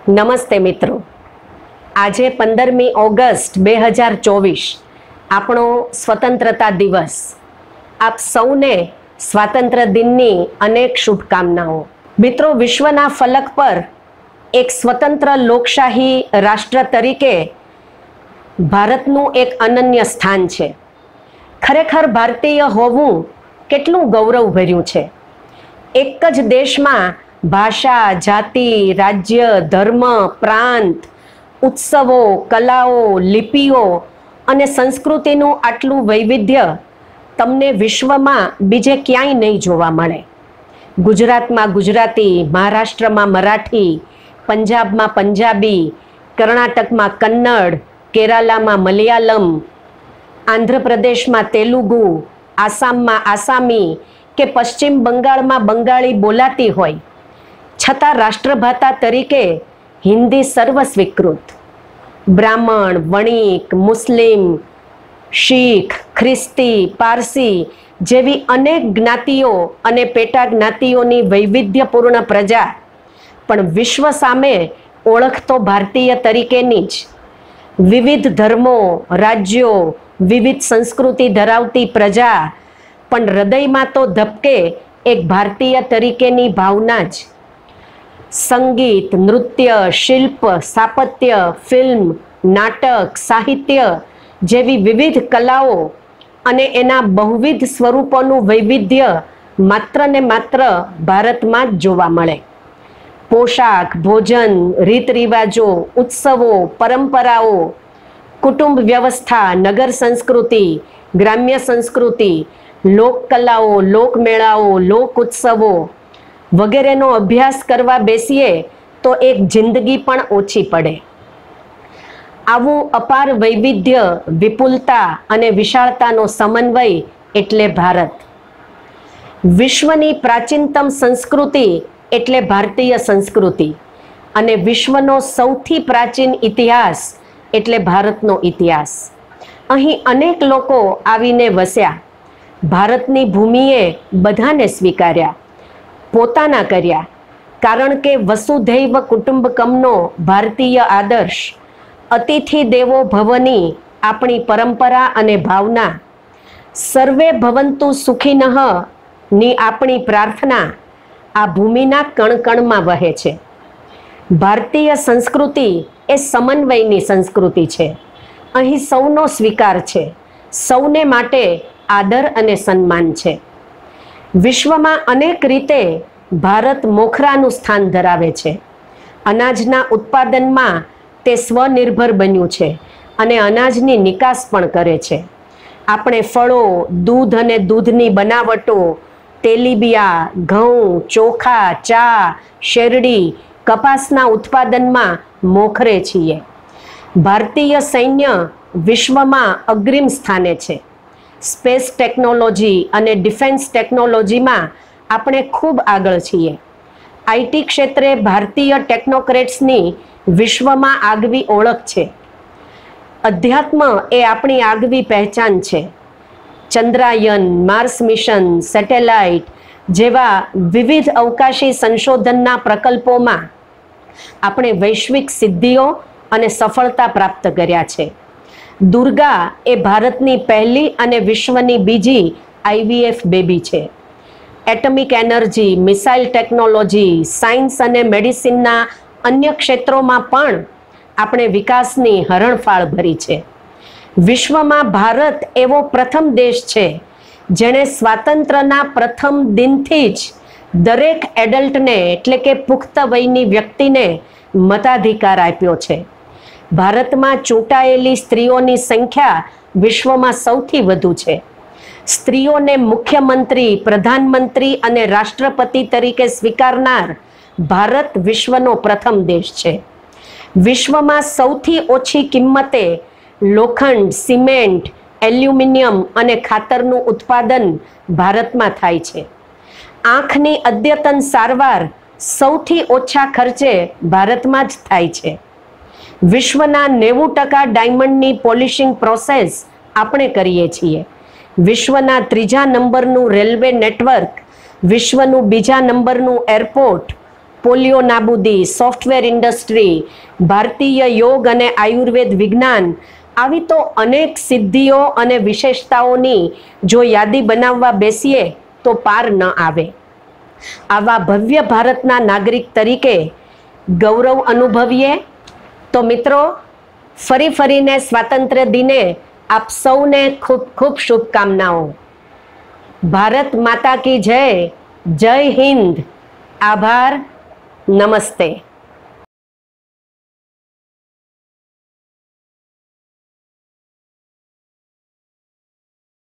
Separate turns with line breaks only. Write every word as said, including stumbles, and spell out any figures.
નમસ્તે મિત્રો, આજે પંદરમી ઓગસ્ટ બે હજાર ચોવીસ આપણો સ્વતંત્રતા દિવસ. આપ સૌને સ્વાતંત્ર્ય દિનની અનેક શુભકામનાઓ. મિત્રો, વિશ્વના ફલક પર એક સ્વતંત્ર લોકશાહી રાષ્ટ્ર તરીકે ભારતનું એક અનન્ય સ્થાન છે. ખરેખર ભારતીય હોવું કેટલું ગૌરવભર્યું છે. એક જ દેશમાં ભાષા, જાતિ, રાજ્ય, ધર્મ, પ્રાંત, ઉત્સવો, કલાઓ, લિપિઓ અને સંસ્કૃતિનું આટલું વૈવિધ્ય તમને વિશ્વમાં બીજે ક્યાંય નહીં જોવા મળે. ગુજરાતમાં ગુજરાતી, મહારાષ્ટ્રમાં મરાઠી, પંજાબમાં પંજાબી, કર્ણાટકમાં કન્નડ, કેરાલામાં મલયાલમ, આંધ્રપ્રદેશમાં તેલુગુ, આસામમાં આસામી કે પશ્ચિમ બંગાળમાં બંગાળી બોલાતી હોય, છતાં રાષ્ટ્રભાષા તરીકે હિન્દી સર્વ સ્વીકૃત. બ્રાહ્મણ, વણિક, મુસ્લિમ, શીખ, ખ્રિસ્તી, પારસી જેવી અનેક જ્ઞાતિઓ અને પેટા જ્ઞાતિઓની વૈવિધ્યપૂર્ણ પ્રજા પણ વિશ્વ સામે ઓળખ તો ભારતીય તરીકેની જ. વિવિધ ધર્મો, રાજ્યો, વિવિધ સંસ્કૃતિ ધરાવતી પ્રજા પણ હૃદયમાં તો ધબકે એક ભારતીય તરીકેની ભાવના જ. સંગીત, નૃત્ય, શિલ્પ, સ્થાપત્ય, ફિલ્મ, નાટક, સાહિત્ય જેવી વિવિધ કલાઓ અને એના બહુવિધ સ્વરૂપોનું વૈવિધ્ય માત્ર ને માત્ર ભારતમાં જ જોવા મળે. પોશાક, ભોજન, રીત રિવાજો, ઉત્સવો, પરંપરાઓ, કુટુંબ વ્યવસ્થા, નગર સંસ્કૃતિ, ગ્રામ્ય સંસ્કૃતિ, લોક કલાઓ, લોકમેળાઓ, લોક ઉત્સવો વગેરેનો અભ્યાસ કરવા બેસીએ તો એક જિંદગી પણ ઓછી પડે. આવું અપાર વૈવિધ્ય, વિપુલતા અને વિશાળતાનો સમન્વય એટલે ભારત. વિશ્વની પ્રાચીનતમ સંસ્કૃતિ એટલે ભારતીય સંસ્કૃતિ અને વિશ્વનો સૌથી પ્રાચીન ઇતિહાસ એટલે ભારતનો ઇતિહાસ. અહીં અનેક લોકો આવીને વસ્યા. ભારતની ભૂમિએ બધાને સ્વીકાર્યા, પોતાના કર્યા. કારણ કે વસુધૈવ કુટુંબકમનો ભારતીય આદર્શ, અતિથિ દેવો ભવની આપણી પરંપરા અને ભાવના, સર્વે ભવંતુ સુખિનઃ ની આપણી પ્રાર્થના આ ભૂમિના કણકણમાં વહે છે. ભારતીય સંસ્કૃતિ એ સમન્વયની સંસ્કૃતિ છે. અહીં સૌનો સ્વીકાર છે, સૌને માટે આદર અને સન્માન છે. વિશ્વમાં અનેક રીતે ભારત મોખરાનું સ્થાન ધરાવે છે. અનાજના ઉત્પાદનમાં તે સ્વનિર્ભર બન્યું છે અને અનાજની નિકાસ પણ કરે છે. આપણે ફળો, દૂધ અને દૂધની બનાવટો, તેલીબિયા, ઘઉં, ચોખા, ચા, શેરડી, કપાસના ઉત્પાદનમાં મોખરે છીએ. ભારતીય સૈન્ય વિશ્વમાં અગ્રીમ સ્થાને છે. સ્પેસ ટેકનોલોજી અને ડિફેન્સ ટેકનોલોજીમાં આપણે ખૂબ આગળ છીએ. આઈટી ક્ષેત્રે ભારતીય ટેકનોક્રેટ્સની વિશ્વમાં આગવી ઓળખ છે. અધ્યાત્મ એ આપણી આગવી પહેચાન છે. ચંદ્રાયન, માર્સ મિશન, સેટેલાઇટ જેવા વિવિધ અવકાશી સંશોધનના પ્રકલ્પોમાં આપણે વૈશ્વિક સિદ્ધિઓ અને સફળતા પ્રાપ્ત કર્યા છે. દુર્ગા એ ભારતની પહેલી અને વિશ્વની બીજી આઈવીએફ બેબી છે. Atomic energy, missile technology, science અને મેડિસિનના અન્ય ક્ષેત્રોમાં પણ આપણે વિકાસની હરણફાળ ભરી છે. વિશ્વમાં ભારત એવો પ્રથમ દેશ છે જેણે સ્વાતંત્ર્યના પ્રથમ દિનથી જ દરેક એડલ્ટને એટલે કે પુખ્ત વયની વ્યક્તિને મતાધિકાર આપ્યો છે. ભારતમાં ચૂંટાયેલી સ્ત્રીઓની સંખ્યા વિશ્વમાં સૌથી વધુ છે. સ્ત્રીઓને મુખ્યમંત્રી, પ્રધાનમંત્રી અને રાષ્ટ્રપતિ તરીકે સ્વીકારનાર ભારત વિશ્વનો પ્રથમ દેશ છે. વિશ્વમાં સૌથી ઓછી કિંમતે લોખંડ, સિમેન્ટ, એલ્યુમિનિયમ અને ખાતરનું ઉત્પાદન ભારતમાં થાય છે. આંખની અદ્યતન સારવાર સૌથી ઓછા ખર્ચે ભારતમાં જ થાય છે. વિશ્વના નેવું ટકા ડાયમંડની પોલિશિંગ પ્રોસેસ આપણે કરીએ છીએ. વિશ્વના ત્રીજા નંબરનું રેલવે નેટવર્ક, વિશ્વનું બીજા નંબરનું એરપોર્ટ પોલિયો નાબૂદી, સોફ્ટવેર ઇન્ડસ્ટ્રી, ભારતીય યોગ અને આયુર્વેદ વિજ્ઞાન, આવી તો અનેક સિદ્ધિઓ અને વિશેષતાઓની જો યાદી બનાવવા બેસીએ તો પાર ન આવે. આવા ભવ્ય ભારતના નાગરિક તરીકે ગૌરવ અનુભવીએ. તો મિત્રો, ફરી ફરીને સ્વાતંત્ર્ય દિને આપ સૌને ખૂબ ખૂબ શુભકામનાઓ. ભારત માતા કી જય. જય હિન્દ. આભાર. નમસ્તે.